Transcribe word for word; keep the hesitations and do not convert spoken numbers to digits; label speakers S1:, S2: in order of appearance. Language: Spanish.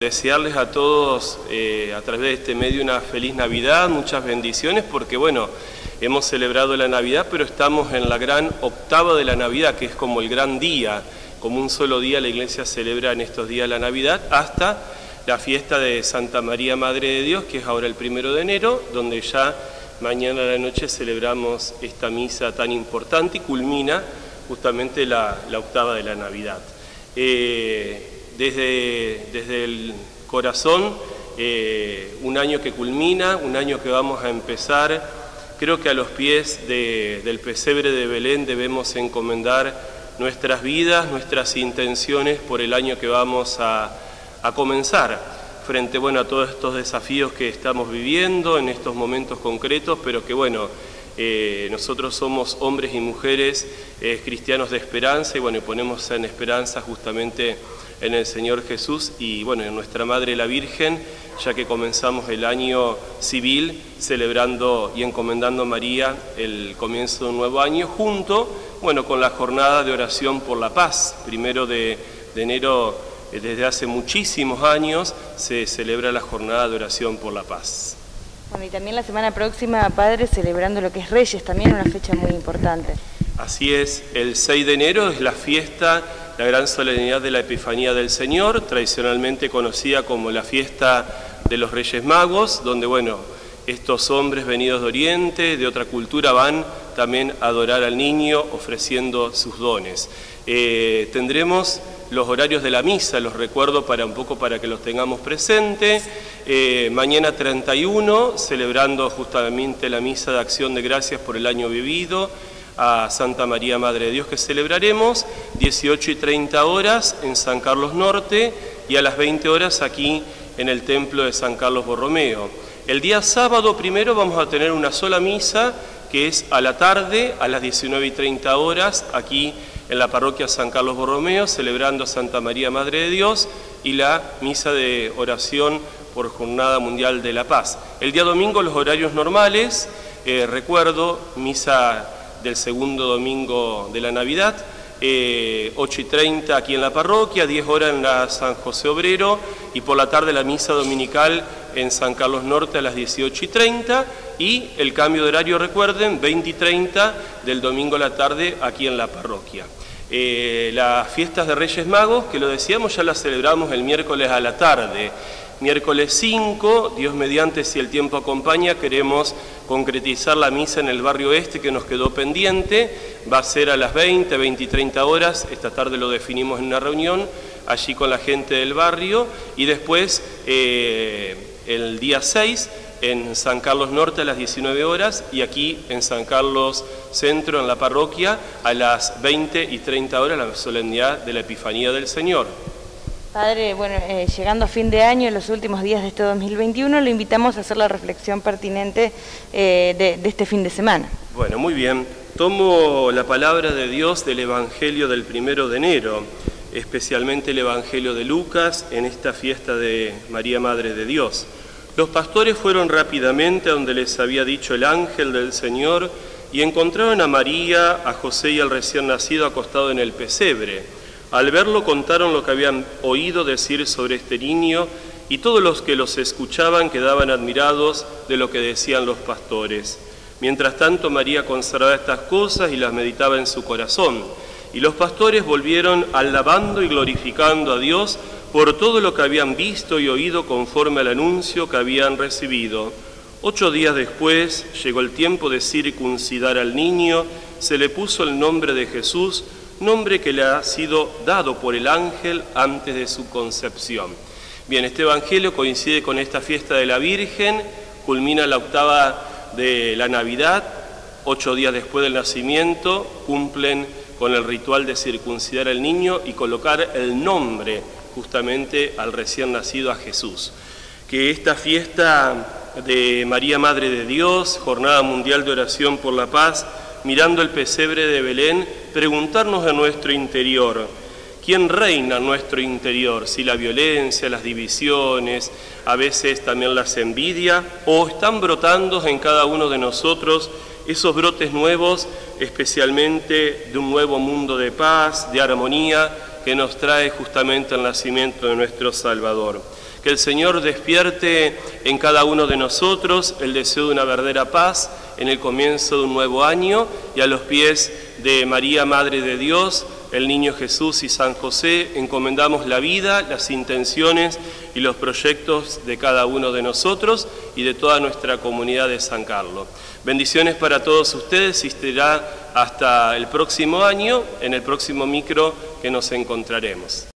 S1: Desearles a todos eh, a través de este medio una feliz Navidad, muchas bendiciones, porque bueno, hemos celebrado la Navidad, pero estamos en la gran octava de la Navidad, que es como el gran día, como un solo día la Iglesia celebra en estos días la Navidad, hasta la fiesta de Santa María Madre de Dios, que es ahora el primero de enero, donde ya mañana a la noche celebramos esta misa tan importante y culmina justamente la, la octava de la Navidad. Eh, Desde, desde el corazón, eh, un año que culmina, un año que vamos a empezar. Creo que a los pies de, del pesebre de Belén debemos encomendar nuestras vidas, nuestras intenciones por el año que vamos a, a comenzar, frente bueno, a todos estos desafíos que estamos viviendo en estos momentos concretos, pero que bueno, eh, nosotros somos hombres y mujeres eh, cristianos de esperanza y bueno, ponemos en esperanza justamente en el Señor Jesús y bueno, en nuestra Madre la Virgen, ya que comenzamos el año civil celebrando y encomendando a María el comienzo de un nuevo año, junto bueno, con la jornada de oración por la paz. Primero de, de enero, eh, desde hace muchísimos años, se celebra la jornada de oración por la paz.
S2: Bueno, y también la semana próxima, Padre, celebrando lo que es Reyes, también una fecha muy importante.
S1: Así es, el seis de enero es la fiesta, la gran solemnidad de la Epifanía del Señor, tradicionalmente conocida como la fiesta de los Reyes Magos, donde, bueno, estos hombres venidos de Oriente, de otra cultura, van también a adorar al niño ofreciendo sus dones. Eh, tendremos los horarios de la misa, los recuerdo para un poco para que los tengamos presentes. Eh, mañana treinta y uno, celebrando justamente la misa de acción de gracias por el año vivido, a Santa María Madre de Dios, que celebraremos dieciocho y treinta horas en San Carlos Norte y a las veinte horas aquí en el templo de San Carlos Borromeo. El día sábado primero vamos a tener una sola misa, que es a la tarde, a las diecinueve y treinta horas, aquí en la parroquia San Carlos Borromeo, celebrando a Santa María Madre de Dios y la misa de oración por Jornada Mundial de la Paz. El día domingo los horarios normales, eh, recuerdo, misa del segundo domingo de la Navidad, eh, ocho y treinta aquí en la parroquia, diez horas en la San José Obrero y por la tarde la misa dominical en San Carlos Norte a las dieciocho y treinta y el cambio de horario, recuerden, veinte y treinta del domingo a la tarde aquí en la parroquia. Eh, las fiestas de Reyes Magos, que lo decíamos, ya las celebramos el miércoles a la tarde. Miércoles cinco, Dios mediante, si el tiempo acompaña, queremos concretizar la misa en el barrio este que nos quedó pendiente. Va a ser a las veinte, veinte y treinta horas, esta tarde lo definimos en una reunión allí con la gente del barrio y después eh, el día seis en San Carlos Norte a las diecinueve horas y aquí en San Carlos Centro, en la parroquia, a las veinte y treinta horas, la solemnidad de la Epifanía del Señor.
S2: Padre, bueno, eh, llegando a fin de año, en los últimos días de este dos mil veintiuno, lo invitamos a hacer la reflexión pertinente eh, de, de este fin de semana.
S1: Bueno, muy bien. Tomo la palabra de Dios del Evangelio del primero de enero, especialmente el Evangelio de Lucas, en esta fiesta de María Madre de Dios. Los pastores fueron rápidamente a donde les había dicho el ángel del Señor y encontraron a María, a José y al recién nacido acostado en el pesebre. Al verlo contaron lo que habían oído decir sobre este niño y todos los que los escuchaban quedaban admirados de lo que decían los pastores. Mientras tanto María conservaba estas cosas y las meditaba en su corazón. Y los pastores volvieron alabando y glorificando a Dios por todo lo que habían visto y oído conforme al anuncio que habían recibido. Ocho días después llegó el tiempo de circuncidar al niño, se le puso el nombre de Jesús, nombre que le ha sido dado por el ángel antes de su concepción. Bien, este evangelio coincide con esta fiesta de la Virgen, culmina la octava de la Navidad, ocho días después del nacimiento, cumplen con el ritual de circuncidar al niño y colocar el nombre justamente al recién nacido, a Jesús. Que esta fiesta de María Madre de Dios, Jornada Mundial de Oración por la Paz, mirando el pesebre de Belén, preguntarnos en nuestro interior, ¿quién reina en nuestro interior? Si la violencia, las divisiones, a veces también las envidias, o están brotando en cada uno de nosotros esos brotes nuevos, especialmente de un nuevo mundo de paz, de armonía, que nos trae justamente el nacimiento de nuestro Salvador. Que el Señor despierte en cada uno de nosotros el deseo de una verdadera paz en el comienzo de un nuevo año, y a los pies de María, Madre de Dios, el Niño Jesús y San José, encomendamos la vida, las intenciones y los proyectos de cada uno de nosotros y de toda nuestra comunidad de San Carlos. Bendiciones para todos ustedes y será hasta el próximo año, en el próximo micro que nos encontraremos.